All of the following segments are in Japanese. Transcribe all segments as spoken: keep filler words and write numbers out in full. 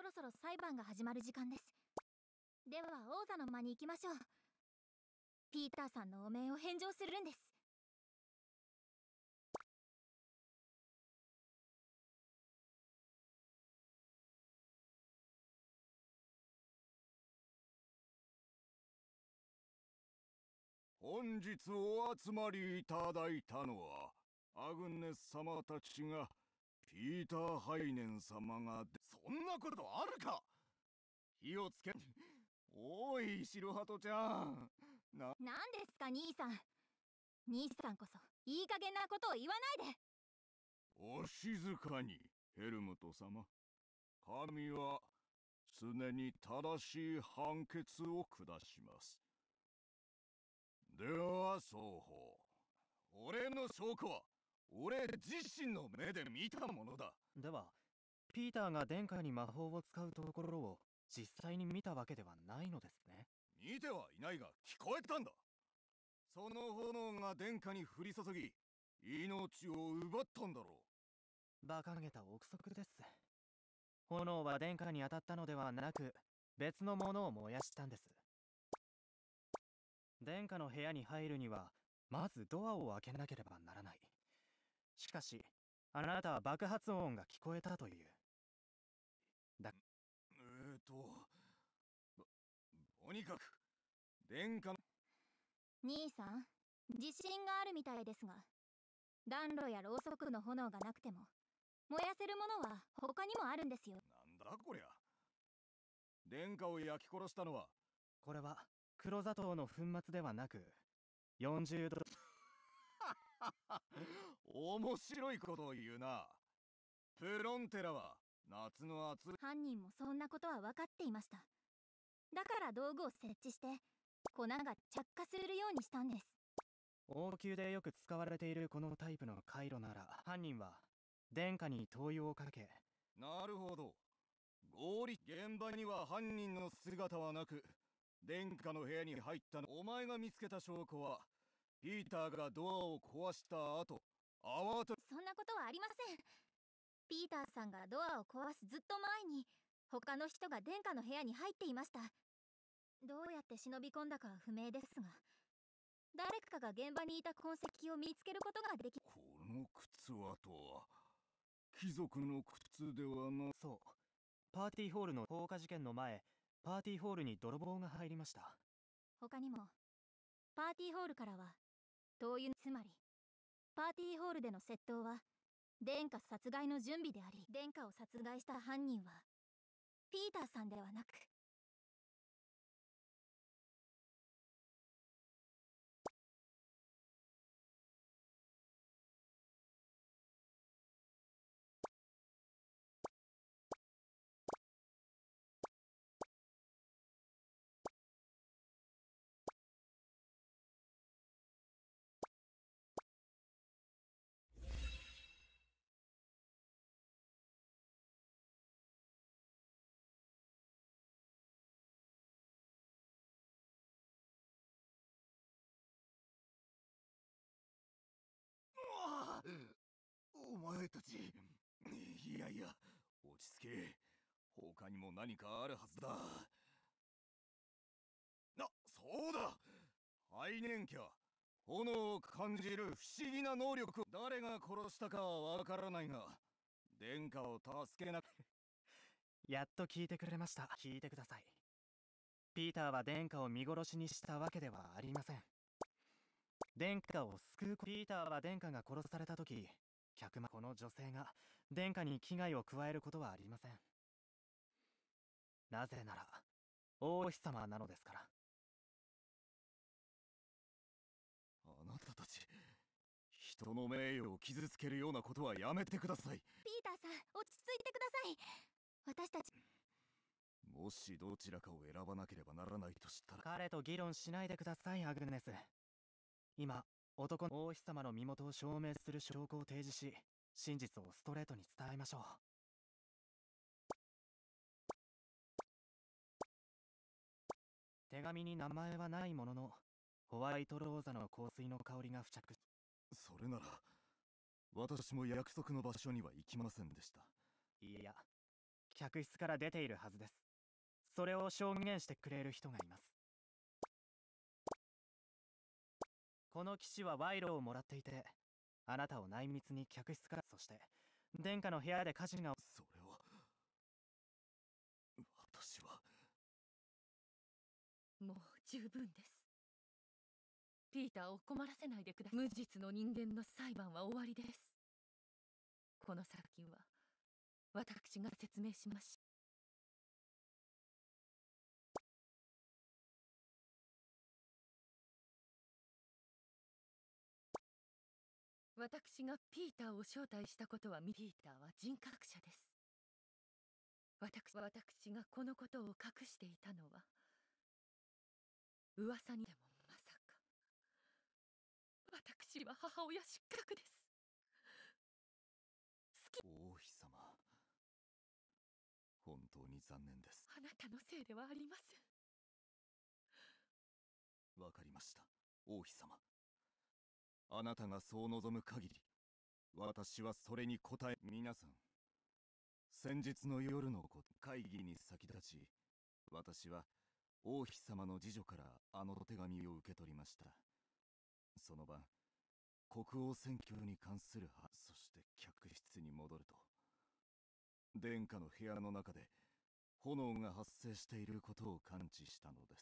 ろそろ裁判が始まる時間です。では王座の間に行きましょう。ピーターさんの汚名を返上するんです。 本日お集まりいただいたのは、アグネス様たちがピーター・ハイネン様がそんなことあるか。火をつけおい白鳩ちゃん、な何ですか兄さん。兄さんこそいい加減なことを言わないで。 お静かにヘルムト様。神は常に正しい判決を下します。では双方、俺の証拠は俺自身の目で見たものだ。 ではピーターが殿下に魔法を使うところを実際に見たわけではないのですね。 見てはいないが聞こえたんだ。その炎が殿下に降り注ぎ命を奪ったんだろう。馬鹿げた憶測です。炎は殿下に当たったのではなく別のものを燃やしたんです。殿下の部屋に入るにはまずドアを開けなければならない。しかしあなたは爆発音が聞こえたという。だえーととにかく殿下の兄さん、自信があるみたいですが、暖炉やろうそくの炎がなくても燃やせるものは他にもあるんですよ。 なんだこりゃ。殿下を焼き殺したのはこれは黒砂糖の粉末ではなくよんじゅうど面白いことを言うな。プロンテラは夏の暑い。 犯人もそんなことは分かっていました。だから道具を設置して粉が着火するようにしたんです。 王宮でよく使われているこのタイプの回路なら犯人は殿下に灯油をかけ。 なるほど。合理。現場には犯人の姿はなく殿下の部屋に入ったの。お前が見つけた証拠はピーターがドアを壊した後慌て。 そんなことはありません。ピーターさんがドアを壊すずっと前に他の人が殿下の部屋に入っていました。どうやって忍び込んだかは不明ですが、誰かが現場にいた痕跡を見つけることができ。 この靴跡は貴族の靴ではな。 そう、パーティーホールの放火事件の前、パーティーホールに泥棒が入りました。 他にもパーティーホールからは灯油、つまりパーティーホールでの窃盗は殿下殺害の準備であり、殿下を殺害した犯人はピーターさんではなく。 お前たち、いやいや落ち着け。他にも何かあるはずだ。あ、そうだ。ハイネン家は炎を感じる不思議な能力を。誰が殺したかはわからないが殿下を助けな。 やっと聞いてくれました。聞いてください。ピーターは殿下を見殺しにしたわけではありません。殿下を救う。ピーターは殿下が殺された時、客間この女性が殿下に危害を加えることはありません。なぜなら王妃様なのですから。 あなたたち、人の名誉を傷つけるようなことはやめてください。 ピーターさん、落ち着いてください。私たち、 もしどちらかを選ばなければならないとしたら。 彼と議論しないでください、アグネス。今男の王妃様の身元を証明する証拠を提示し、真実をストレートに伝えましょう。手紙に名前はないもののホワイトローザの香水の香りが付着。 それなら私も約束の場所には行きませんでした。 いや、 客室から出ているはずです。それを証言してくれる人がいます。この騎士は賄賂をもらっていて、あなたを内密に客室から、そして殿下の部屋で火事が。 それは私はもう十分です。ピーターを困らせないでください。無実の人間の裁判は終わりです。この先は私が説明しましょう。私がピーターを招待したことは、ミピーターは人格者です。私私がこのことを隠していたのは、噂にでもまさか。私は母親失格です。好き。 王妃様、本当に残念です。 あなたのせいではありません。 わかりました、王妃様。あなたがそう望む限り、私はそれに応え。皆さん、先日の夜のこと会議に先立ち、私は王妃様の次女からあの手紙を受け取りました。その晩、国王選挙に関するはそして客室に戻ると、殿下の部屋の中で炎が発生していることを感知したのです。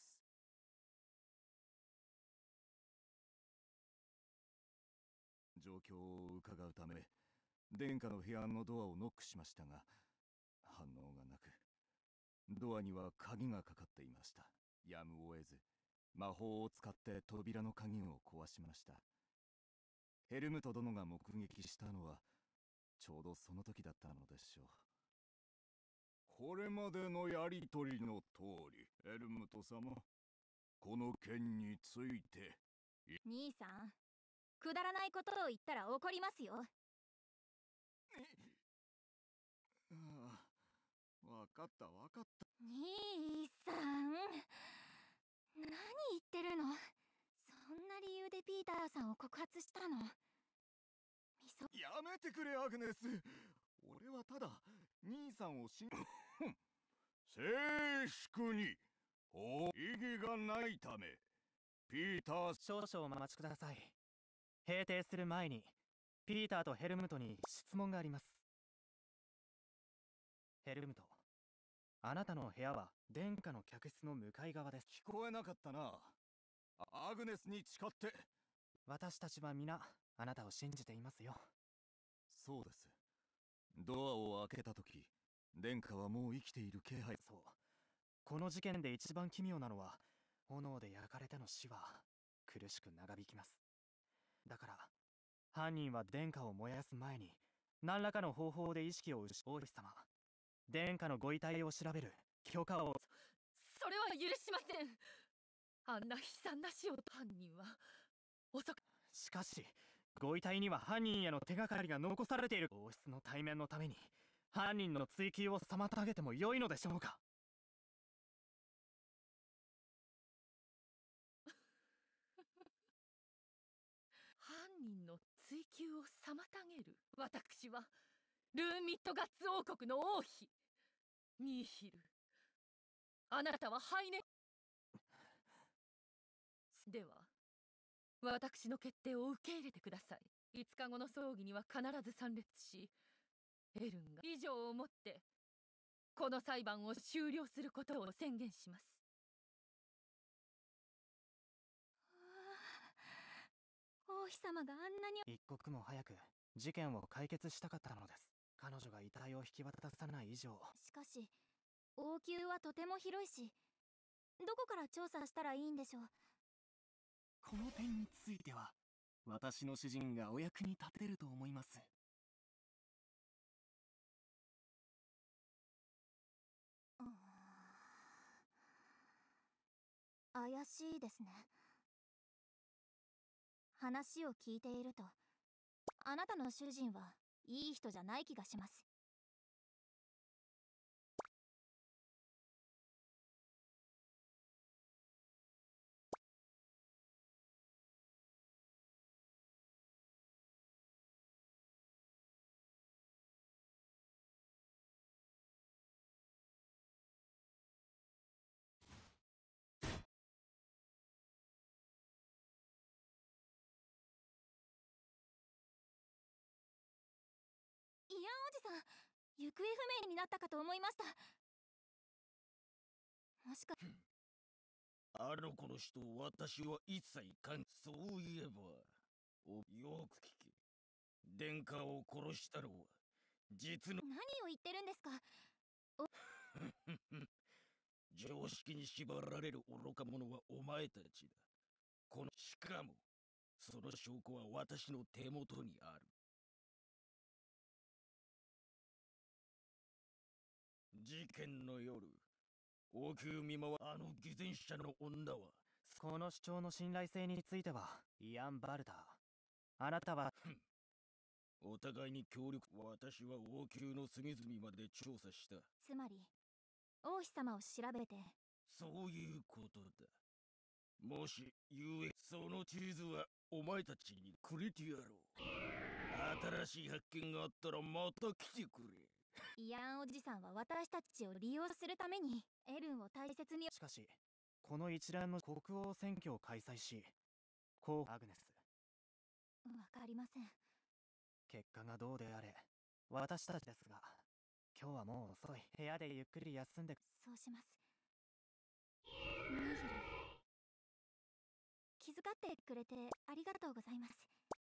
状況を伺うため殿下の部屋のドアをノックしましたが、反応がなく、ドアには鍵がかかっていました。やむを得ず魔法を使って扉の鍵を壊しました。ヘルムト殿が目撃したのはちょうどその時だったのでしょう。これまでのやりとりの通り、ヘルムト様、この件について。 兄さん、くだらないことを言ったら怒りますよ。 ああ、わかったわかった。 兄さん、何言ってるの。そんな理由でピーターさんを告発したの。みそやめてくれ、アグネス。俺はただ兄さんをし静粛にお意義がないため、ピーター。 少々お待ちください。閉廷する前にピーターとヘルムトに質問があります。ヘルムト、あなたの部屋は殿下の客室の向かい側です。 聞こえなかったな。アグネスに誓って。 私たちは皆あなたを信じていますよ。 そうです。ドアを開けた時、殿下はもう生きている気配。 そう。この事件で一番奇妙なのは、炎で焼かれての死は苦しく長引きます。だから犯人は殿下を燃やす前に何らかの方法で意識を失う。王妃様、殿下のご遺体を調べる許可を。 そそれは許しません。あんな悲惨な死を。犯人は遅く。 しかしご遺体には犯人への手がかりが残されている。王室の対面のために犯人の追及を妨げても良いのでしょうか。 犯人の追及を妨げる。私はルーンミッドガッツ王国の王妃ニーヒル。あなたはハイネ。では私の決定を受け入れてください。いつかごの葬儀には必ず参列し、エルンが以上をもってこの裁判を終了することを宣言します。 王妃様があんなに。 一刻も早く事件を解決したかったのです。彼女が遺体を引き渡さない以上。 しかし王宮はとても広いし、どこから調査したらいいんでしょう。 この点については私の主人がお役に立てると思います。 うーん、怪しいですね。話を聞いていると、あなたの主人はいい人じゃない気がします。 じさん、行方不明になったかと思いました。もしかあの子の人を私は一切関そういえばおよく聞け。殿下を殺したのは実の何を言ってるんですか。 常識に縛られる愚か者はお前たちだ。このしかもその証拠は私の手元にある。事件の夜、王宮見回あの偽善者の女はこの主張の信頼性についてはイアン・バルター、あなたはお互いに協力。私は王宮の隅々まで調査した。 つまり王妃様を調べて。 そういうことだ。もしゆえその地図はお前たちにくれてやろう。新しい発見があったらまた来てくれ。 イアンおじさんは私たちを利用するためにエルンを大切に。 しかしこの一連の国王選挙を開催し、候補アグネス、 わかりません。 結果がどうであれ私たちですが、今日はもう遅い。部屋でゆっくり休んで。 そうします。ニヒル、気遣ってくれてありがとうございます。